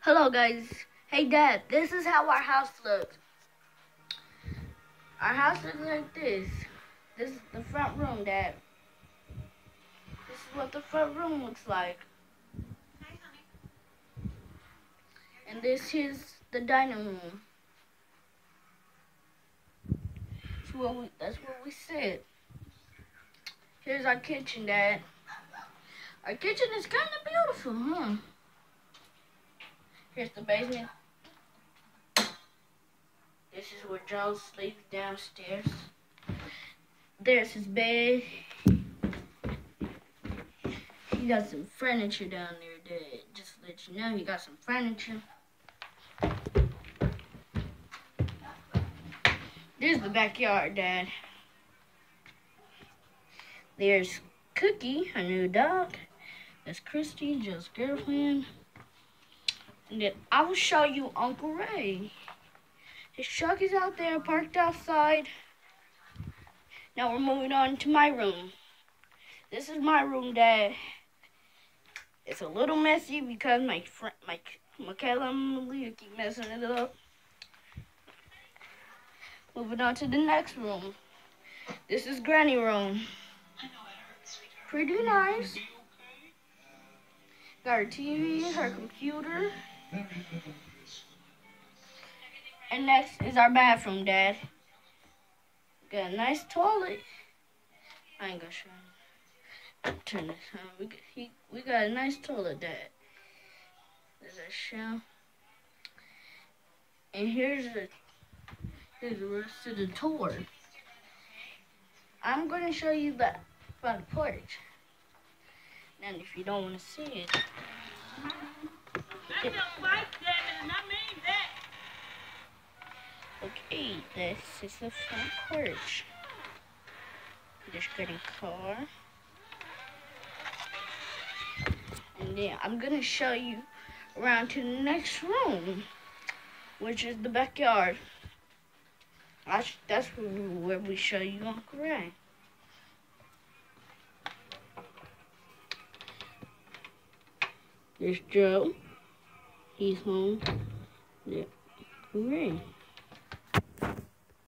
Hello guys. Hey Dad, this is how our house looks. Our house looks like this. This is the front room, Dad. This is what the front room looks like. And this is the dining room. That's where we sit. Here's our kitchen, Dad. Our kitchen is kind of beautiful, huh? Here's the basement. This is where Joe sleeps downstairs. There's his bed. He got some furniture down there, Dad. Just to let you know, he got some furniture. There's the backyard, Dad. There's Cookie, our new dog. That's Christy, Joe's girlfriend. And then I will show you Uncle Ray. His truck is out there, parked outside. Now we're moving on to my room. This is my room, Dad. It's a little messy because my Michaela and Malia keep messing it up. Moving on to the next room. This is Granny room. Pretty nice. Got her TV, her computer. And next is our bathroom, Dad. Got a nice toilet. I ain't gonna show you. Turn this on. We got a nice toilet, Dad. There's a shower. And here's the rest of the tour. I'm gonna show you the front porch. And if you don't want to see it, okay, this is the front porch. Just getting car. And then I'm gonna show you around to the next room, which is the backyard. That's where we show you Uncle Ray. There's Joe. He's home. Yeah, Ray.